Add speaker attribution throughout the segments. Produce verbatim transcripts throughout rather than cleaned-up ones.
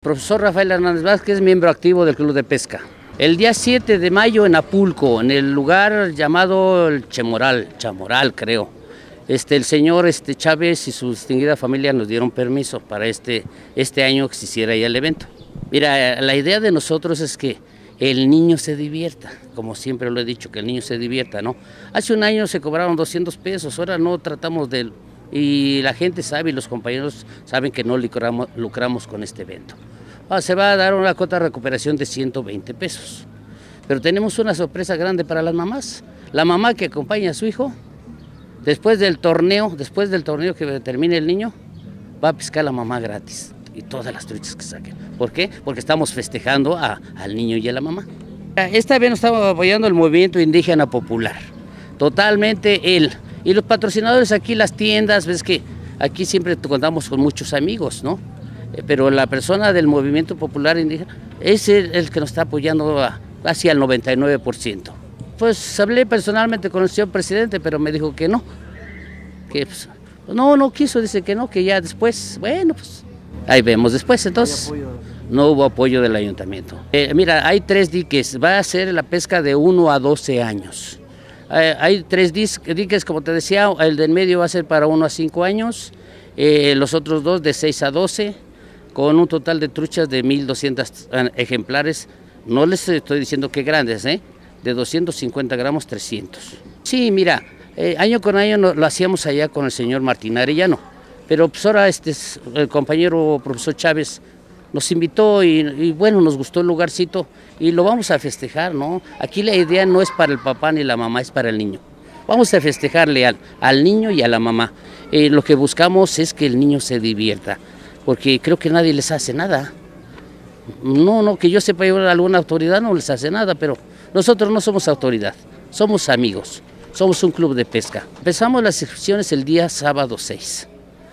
Speaker 1: Profesor Rafael Hernández Vázquez, miembro activo del Club de Pesca. El día siete de mayo en Apulco, en el lugar llamado el Chemoral, Chamoral creo, este, el señor este, Chávez y su distinguida familia nos dieron permiso para este, este año que se hiciera ya el evento. Mira, la idea de nosotros es que el niño se divierta, como siempre lo he dicho, que el niño se divierta, ¿no? Hace un año se cobraron doscientos pesos, ahora no tratamos de... Y la gente sabe y los compañeros saben que no lucramos, lucramos con este evento. Ah, se va a dar una cuota de recuperación de ciento veinte pesos. Pero tenemos una sorpresa grande para las mamás. La mamá que acompaña a su hijo, después del torneo, después del torneo que termine el niño, va a pescar la mamá gratis. Y todas las truchas que saquen. ¿Por qué? Porque estamos festejando a, al niño y a la mamá. Esta vez nos estamos apoyando el movimiento indígena popular. Totalmente él. Y los patrocinadores aquí, las tiendas, ves que aquí siempre contamos con muchos amigos, ¿no? Pero la persona del movimiento popular indígena es el, el que nos está apoyando a, hacia el noventa y nueve por ciento. Pues hablé personalmente con el señor presidente, pero me dijo que no. Que pues, no, no quiso, dice que no, que ya después, bueno, pues ahí vemos después, entonces no hubo apoyo del ayuntamiento. Eh, mira, hay tres diques, va a ser la pesca de uno a doce años. Eh, hay tres diques, como te decía, el del medio va a ser para uno a cinco años, eh, los otros dos de seis a doce, con un total de truchas de mil doscientos ejemplares, no les estoy diciendo que grandes, ¿eh? De doscientos cincuenta gramos, trescientos. Sí, mira, eh, año con año no, lo hacíamos allá con el señor Martín Arellano, pero pues ahora este, el compañero profesor Chávez nos invitó y, y bueno, nos gustó el lugarcito y lo vamos a festejar, ¿no? Aquí la idea no es para el papá ni la mamá, es para el niño. Vamos a festejarle al, al niño y a la mamá. Eh, lo que buscamos es que el niño se divierta, porque creo que nadie les hace nada. No, no, que yo sepa, alguna autoridad no les hace nada, pero nosotros no somos autoridad, somos amigos, somos un club de pesca. Empezamos las inscripciones el día sábado seis.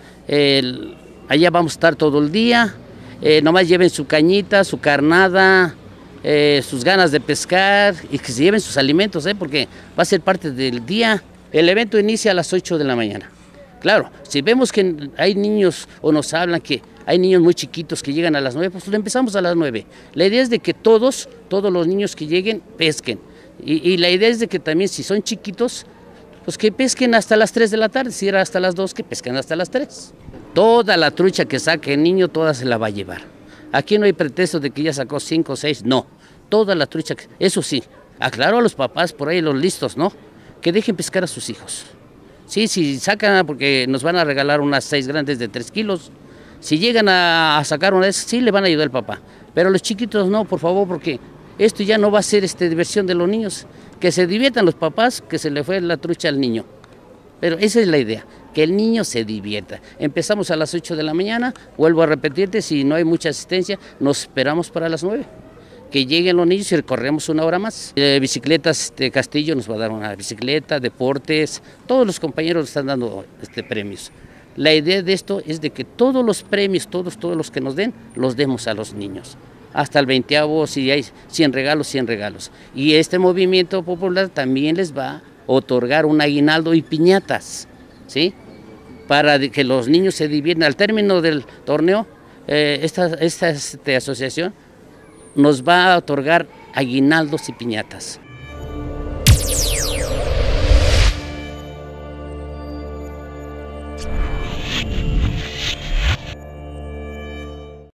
Speaker 1: El, allá vamos a estar todo el día, eh, nomás lleven su cañita, su carnada, eh, sus ganas de pescar y que se lleven sus alimentos, eh, porque va a ser parte del día. El evento inicia a las ocho de la mañana. Claro, si vemos que hay niños o nos hablan que hay niños muy chiquitos que llegan a las nueve, pues lo empezamos a las nueve. La idea es de que todos, todos los niños que lleguen, pesquen. Y, y la idea es de que también si son chiquitos, pues que pesquen hasta las tres de la tarde, si era hasta las dos, que pesquen hasta las tres. Toda la trucha que saque el niño, toda se la va a llevar. Aquí no hay pretexto de que ya sacó cinco o seis, no. Toda la trucha, eso sí, aclaro a los papás por ahí, los listos, ¿no? Que dejen pescar a sus hijos. Sí, si sacan, porque nos van a regalar unas seis grandes de tres kilos. Si llegan a, a sacar una de esas, sí le van a ayudar al papá. Pero los chiquitos no, por favor, porque esto ya no va a ser este, diversión de los niños. Que se diviertan los papás, que se le fue la trucha al niño. Pero esa es la idea, que el niño se divierta. Empezamos a las ocho de la mañana, vuelvo a repetirte, si no hay mucha asistencia, nos esperamos para las nueve. Que lleguen los niños y recorremos una hora más. Eh, bicicletas de Castillo nos va a dar una bicicleta, deportes, todos los compañeros están dando este, premios. La idea de esto es de que todos los premios, todos, todos los que nos den, los demos a los niños. Hasta el veinteavo, si hay cien regalos, cien regalos. Y este movimiento popular también les va a otorgar un aguinaldo y piñatas, ¿sí? Para que los niños se diviertan. Al término del torneo, eh, esta, esta este, asociación nos va a otorgar aguinaldos y piñatas.